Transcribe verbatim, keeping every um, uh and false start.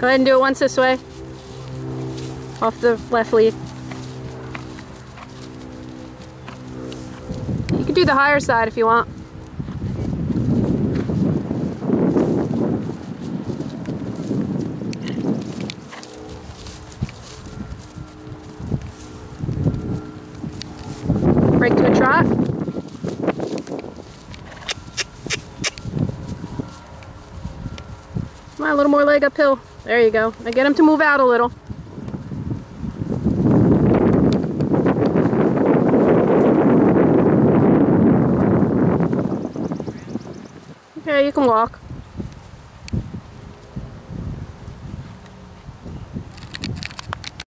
Go ahead and do it once this way. Off the left lead. You can do the higher side if you want. Break to a trot. Come on, a little more leg uphill. There you go. Now get him to move out a little. Okay, you can walk.